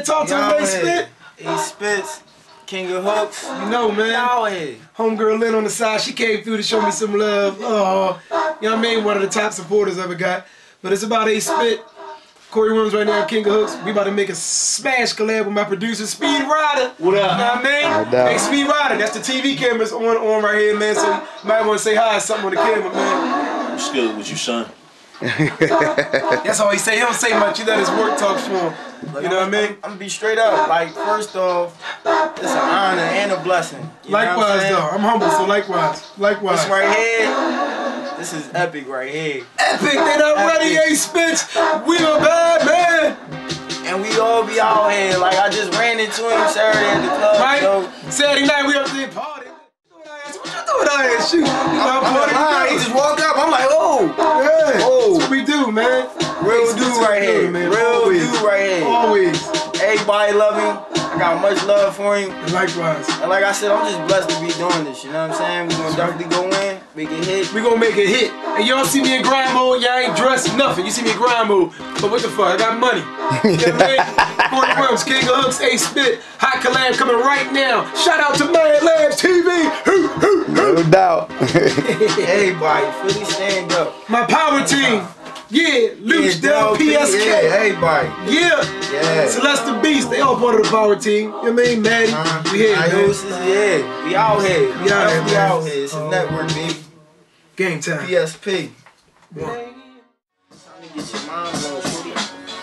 man. Talk to him, Spitz. He's Spitz, King of Hooks. You know, man. Y'all here. Homegirl Lynn on the side, she came through to show me some love. Oh, you know what I mean? One of the top supporters I've ever got. But it's about Spitz. Corey Wims right now, King of Hooks. We about to make a smash collab with my producer, Speed Rider. What up? You know what I mean? No Hey, Speed Rider, that's the TV cameras on right here, man. So you might want to say hi to something on the camera, man. What's good with you, son? That's all he say. He don't say much. You let his work talk for him. You know what I mean? I'm gonna be straight up. Like, first off, it's an honor and a blessing. Likewise, though. I'm humble, so likewise. Likewise. This right here, this is epic right here. Epic, they not ready, Spitz. We a bad man. And we all be out here. Like, I just ran into him Saturday at the club. Right? So Saturday night, we up there partying. What you doing out here? Shoot. He just walked up. I'm like, oh. Yeah. Oh. That's what we do, man. Real dude right here. Man. Real dude right here. Always. Everybody love him. I got much love for him. Likewise. And like I said, I'm just blessed to be doing this, you know what I'm saying? We're gonna definitely go in, make it hit. We gonna make it hit. And y'all see me in grind mode, y'all ain't dressed nothing. You see me in grind mode. But what the fuck, I got money. You know what I mean? Corey Wims, King of Hooks, Spitz, hot collab coming right now. Shout out to Mad Labs TV. No doubt. Everybody, fully stand up. My power team. Yeah, Luch, Del, PSK. Yeah, everybody. Yeah. Celeste the Beast, they all part of the power team. You know what I mean? Maddie, we here, man. Yeah, we out here. We out here. It's a network, baby. Game time. PSP. One. Get your mom on, shorty.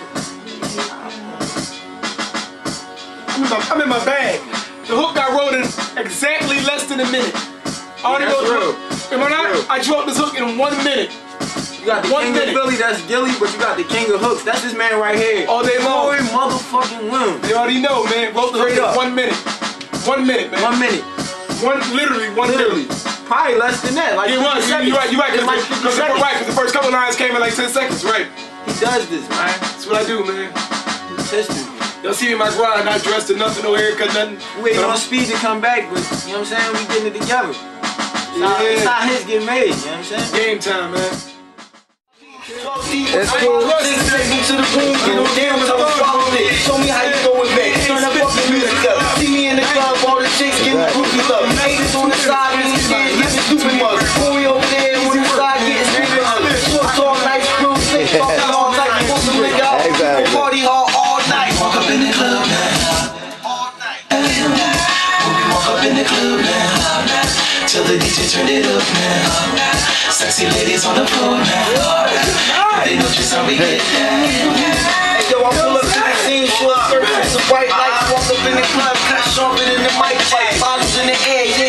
I'm in my bag. The hook got rolled in exactly less than a minute. Am I not? I dropped this hook in 1 minute. You got the King of Billy, that's Gilly, but you got the King of Hooks. That's this man right here. All day long. Corey motherfucking Wims. You already know, man. Wrote the hook in 1 minute. 1 minute, man. 1 minute. Literally 1 minute. Probably less than that. Like, you're right. Because the first couple lines came in like 10 seconds, right? He does this, man. That's what I do, man. History. Y'all see me in my grind, not dressed or nothing, no haircut, nothing. We waiting on Speed to come back, but you know what I'm saying? We getting it together. It's how hits get made, you know what I'm saying? Game time, man. It's cool. Take me to the room, get on down with all the show me how you going back. Turn up fucking music up. See me in the club, all the chicks getting groupie love. Haters on the side, and the kids getting stupid mugs. Corey over there on the side getting stupid mugs. Shorts all nice, real sick, talking all night. Party hard all night. Walk up in the club now. All night. Walk up in the club now. Till the DJ turn it up now. Sexy ladies on the floor now. They know just how we get down. Hey yo, I pull up to the scene, short skirts with some white lights. Walk up in the club, cut sharper than the mic fight. Bottles in the air, yeah.